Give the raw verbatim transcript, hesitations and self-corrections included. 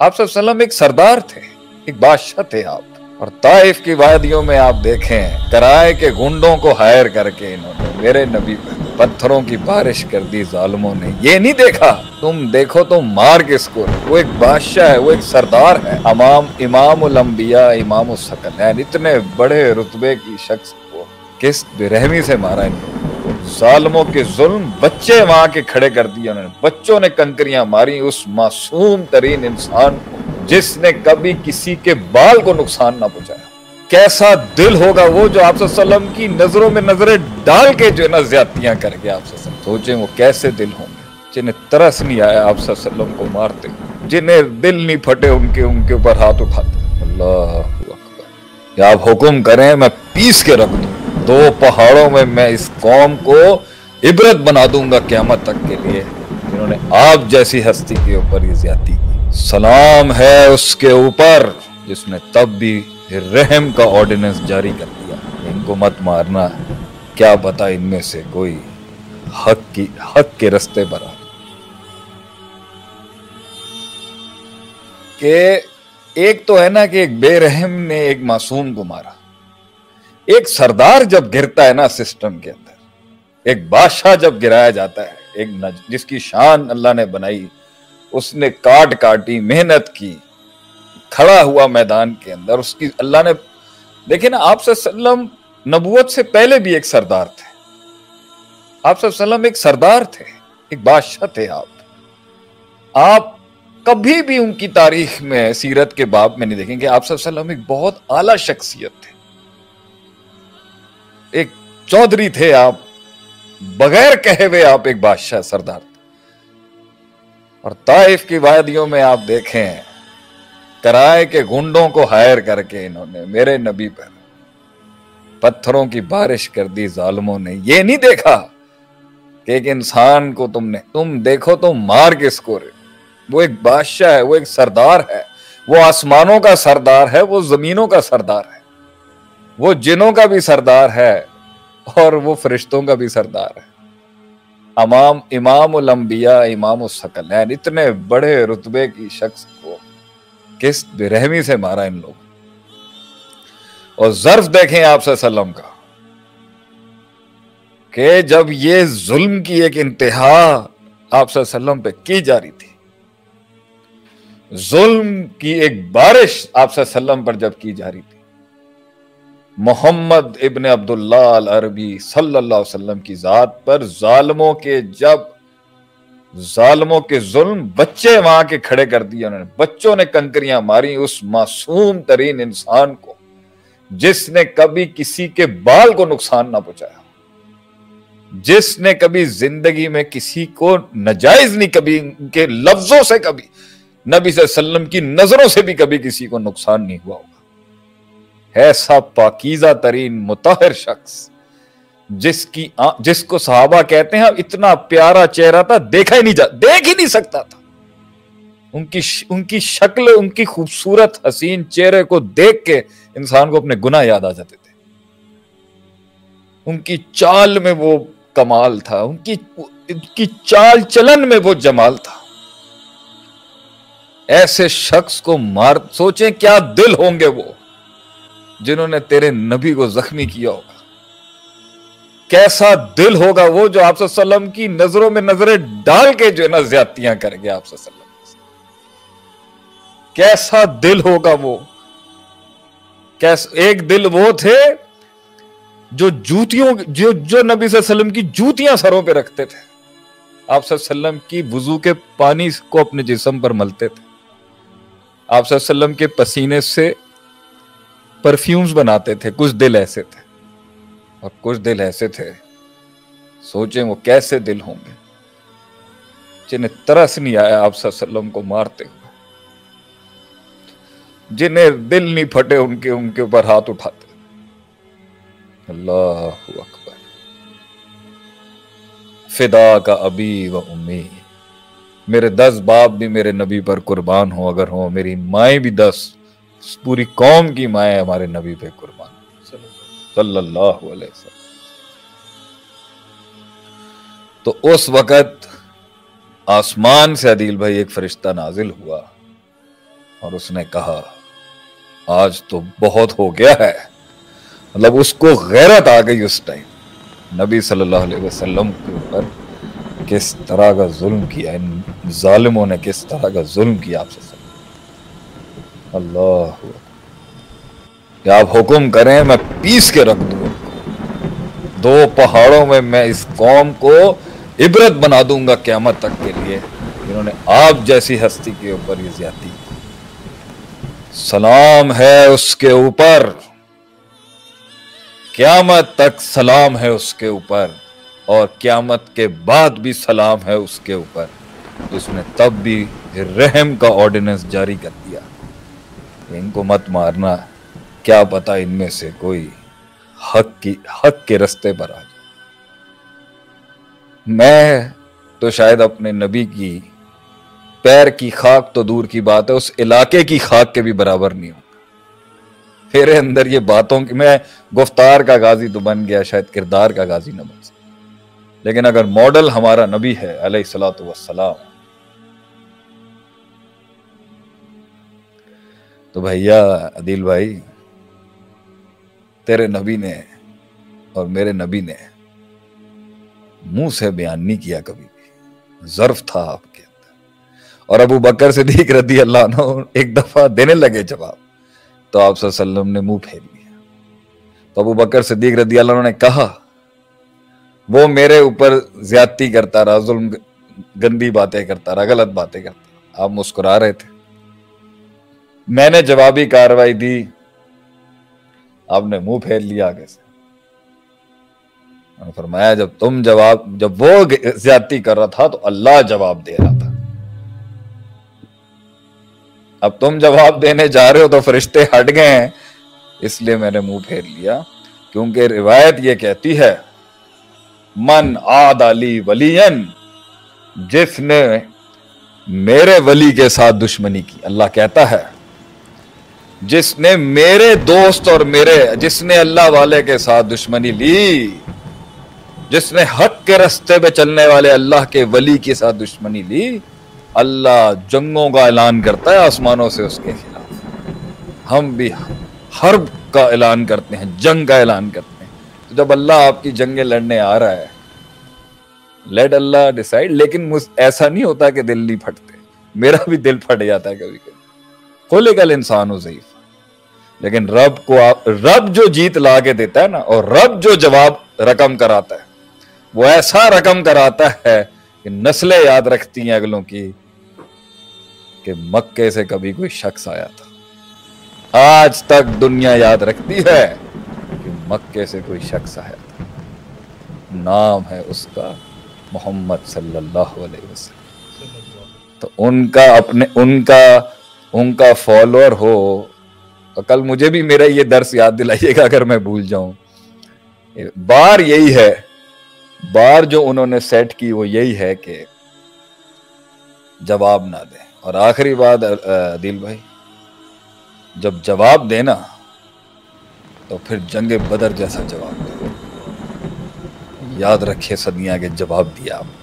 आप सब सल्लम एक सरदार थे, एक बादशाह थे आप। और ताइफ की वादियों में आप देखें, कराए के गुंडों को हायर करके इन्होंने मेरे नबी पर पत्थरों की बारिश कर दी जालिमों ने। ये नहीं देखा, तुम देखो तो मार किसको। वो एक बादशाह है, वो एक सरदार है, अमाम इमामुल अंबिया इमामुस सकलैन। इतने बड़े रुतबे की शख्स को किस बेरहमी से मारा इन्होंने। जालिमों के जुल्म बच्चे वहां के खड़े कर दिए उन्होंने। बच्चों ने कंकरियां मारी उस मासूम तरीन इंसान को जिसने कभी किसी के बाल को नुकसान ना पहुंचाया। कैसा दिल होगा वो जो आप सल्लम की नजरों में नजरें डाल के जो ना ज्यादतियां करके आप सल्लम, सोचें वो कैसे दिल होंगे जिन्हें तरस नहीं आया आप सल्लम को मारते, जिन्हें दिल नहीं फटे उनके उनके ऊपर हाथ उठाते। अल्लाह अकबर। आप हुक्म करें मैं पीस के रख दूं, दो पहाड़ों में मैं इस कौम को इबरत बना दूंगा क़यामत तक के लिए, जिन्होंने आप जैसी हस्ती के ऊपर ये ज्यादती की। सलाम है उसके ऊपर जिसने तब भी रहम का ऑर्डिनेंस जारी कर दिया, इनको मत मारना, क्या पता इनमें से कोई हक की हक के रास्ते पर आ। कि एक तो है ना कि एक बेरहम ने एक मासूम को मारा। एक सरदार जब गिरता है ना सिस्टम के अंदर, एक बादशाह जब गिराया जाता है, एक नज, जिसकी शान अल्लाह ने बनाई, उसने काट काटी मेहनत की, खड़ा हुआ मैदान के अंदर, उसकी अल्लाह ने देखे ना। आप सल्लम नबूवत से पहले भी एक सरदार थे। आप सल्लम एक सरदार थे, एक बादशाह थे आप। आप कभी भी उनकी तारीख में सीरत के बाब में नहीं देखेंगे आप सल्लम एक बहुत आला शख्सियत थे, एक चौधरी थे आप, बगैर कहे हुए आप एक बादशाह सरदार थे। और ताइफ की वादियों में आप देखें, कराए के गुंडों को हायर करके इन्होंने मेरे नबी पर पत्थरों की बारिश कर दी जालिमों ने। ये नहीं देखा कि एक इंसान को तुमने तुम देखो तो मार किसको रे। वो एक बादशाह है, वो एक सरदार है, वो आसमानों का सरदार है, वो जमीनों का सरदार है, वो जिनों का भी सरदार है और वो फरिश्तों का भी सरदार है। अमाम इमामुल अंबिया इमामुस सकलैन। इतने बड़े रुतबे की शख्स को किस बेरहमी से मारा इन लोगों। और ज़र्फ देखें आप सल्लम का कि जब ये जुल्म की एक इंतहा आप सल्लम पे की जा रही थी, जुल्म की एक बारिश आप सल्लम पर जब की जा रही थी, मोहम्मद इब्न अब्दुल्ला अल अरबी सल्लल्लाहु अलैहि वसल्लम की जात पर जालिमों के जब जालिमों के जुल्म बच्चे वहां के खड़े कर दिए उन्होंने। बच्चों ने कंकरियां मारी उस मासूम तरीन इंसान को जिसने कभी किसी के बाल को नुकसान ना पहुंचाया, जिसने कभी जिंदगी में किसी को नाजायज नहीं, कभी उनके लफ्जों से, कभी नबी सल्लल्लाहु अलैहि वसल्लम की नजरों से भी कभी किसी को नुकसान नहीं हुआ होगा। ऐसा पाकीज़ा तरीन मुताहिर शख्स जिसकी जिसको सहाबा कहते हैं इतना प्यारा चेहरा था, देखा ही नहीं जा देख ही नहीं सकता था। उनकी उनकी शक्ल, उनकी खूबसूरत हसीन चेहरे को देख के इंसान को अपने गुनाह याद आ जाते थे। उनकी चाल में वो कमाल था, उनकी उनकी चाल चलन में वो जमाल था। ऐसे शख्स को मार, सोचें क्या दिल होंगे वो जिन्होंने तेरे नबी को जख्मी किया होगा। कैसा दिल होगा वो जो आप सल्लम की नजरों में नजरें डाल के जो ना ज्यादतियां करेंगे आप सल्लम। कैसा दिल होगा वो। कैसा एक दिल वो थे जो जूतियों जो जो नबी सल्लम की जूतियां सरों पे रखते थे, आप सल्लम की वुजू के पानी को अपने जिस्म पर मलते थे, आप सल्लम के पसीने से परफ्यूम्स बनाते थे। कुछ दिल ऐसे थे और कुछ दिल ऐसे थे, सोचें वो कैसे दिल होंगे जिन्हें तरस नहीं आया आप सल्लम को मारते हुए, जिन्हें दिल नहीं फटे उनके उनके ऊपर हाथ उठाते। अल्लाह अकबर। फिदा का अबी व उम्मी, मेरे दस बाप भी मेरे नबी पर कुर्बान हो अगर हो, मेरी माएँ भी दस, पूरी कौम की माएँ हमारे नबी पे कुर्बान सल्लल्लाहु अलैहि वसल्लम। तो उस वक़्त आसमान से अदील भाई एक फरिश्ता नाजिल हुआ और उसने कहा आज तो बहुत हो गया है। मतलब उसको गैरत आ गई उस टाइम नबी सल्लल्लाहु अलैहि वसल्लम के ऊपर किस तरह का जुल्म किया, इन जालिमों ने किस तरह का जुल्म किया आपसे। अल्लाह क्या आप हुक्म करें मैं पीस के रख दूं, दो पहाड़ों में मैं इस कौम को इबरत बना दूंगा क़यामत तक के लिए, इन्होंने आप जैसी हस्ती के ऊपर ये ज्यादती। सलाम है उसके ऊपर, क़यामत तक सलाम है उसके ऊपर, और क़यामत के बाद भी सलाम है उसके ऊपर। उसने तब भी रहम का ऑर्डिनेंस जारी कर दिया, इनको मत मारना, क्या पता इनमें से कोई हक की हक के रास्ते पर आ जाए। मैं तो शायद अपने नबी की पैर की खाक तो दूर की बात है, उस इलाके की खाक के भी बराबर नहीं होगा। मेरे अंदर ये बातों की, मैं गुफ्तार का गाजी तो बन गया, शायद किरदार का गाजी न बन सके। लेकिन अगर मॉडल हमारा नबी है अलैहिस्सलातु वस्सलाम, तो भैया अदील भाई, तेरे नबी ने और मेरे नबी ने मुंह से बयान नहीं किया कभी भी, ज़र्फ था आपके अंदर। और अबू बकर सिद्दीक रज़ी अल्लाह अन्हु एक दफा देने लगे जवाब, तो आप सल्लल्लाहु अलैहि वसल्लम ने मुंह फेर लिया। तो अबू बकर सिद्दीक रज़ी अल्लाह अन्हु ने कहा वो मेरे ऊपर ज्यादती करता रहा, जुल्म, गंदी बातें करता रहा, गलत बातें करता रहा। आप मुस्कुरा रहे थे, मैंने जवाबी कार्रवाई दी, आपने मुंह फेर लिया आगे से। फरमाया जब तुम जवाब जब वो ज्यादती कर रहा था तो अल्लाह जवाब दे रहा था, अब तुम जवाब देने जा रहे हो तो फरिश्ते हट गए हैं, इसलिए मैंने मुंह फेर लिया। क्योंकि रिवायत ये कहती है मन आद अली वलियन, जिसने मेरे वली के साथ दुश्मनी की, अल्लाह कहता है जिसने मेरे दोस्त और मेरे जिसने अल्लाह वाले के साथ दुश्मनी ली, जिसने हक के रास्ते पे चलने वाले अल्लाह के वली के साथ दुश्मनी ली, अल्लाह जंगों का ऐलान करता है आसमानों से उसके खिलाफ। हम भी हर्ब का ऐलान करते हैं, जंग का ऐलान करते हैं। तो जब अल्लाह आपकी जंगें लड़ने आ रहा है, लेट अल्लाह डिसाइड। लेकिन मुझ ऐसा नहीं होता कि दिल नहीं फटते, मेरा भी दिल फट जाता है कभी कभी। खुलिकल इंसान हो ज़ईफ, लेकिन रब को आप रब जो जीत ला के देता है ना, और रब जो जवाब रकम कराता है, वो ऐसा रकम कराता है कि नस्लें याद रखती हैं अगलों की कि मक्के से कभी कोई शख्स आया था। आज तक दुनिया याद रखती है कि मक्के से कोई शख्स आया था, नाम है उसका मोहम्मद सल्लल्लाहु अलैहि वसल्लम। तो उनका अपने उनका उनका फॉलोअर हो। तो कल मुझे भी मेरा ये दर्स याद दिलाइएगा अगर मैं भूल जाऊं। बार यही है, बार जो उन्होंने सेट की वो यही है कि जवाब ना दें। और आखिरी बात अदील भाई, जब जवाब देना तो फिर जंगे बदर जैसा जवाब दे। याद रखिए सदियां के जवाब दिया आप।